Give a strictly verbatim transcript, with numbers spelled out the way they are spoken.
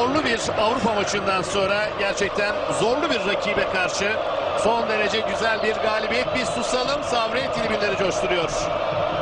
zorlu bir Avrupa maçından sonra gerçekten zorlu bir rakibe karşı son derece güzel bir galibiyet. Biz susalım, Sabri tribünleri coşturuyor.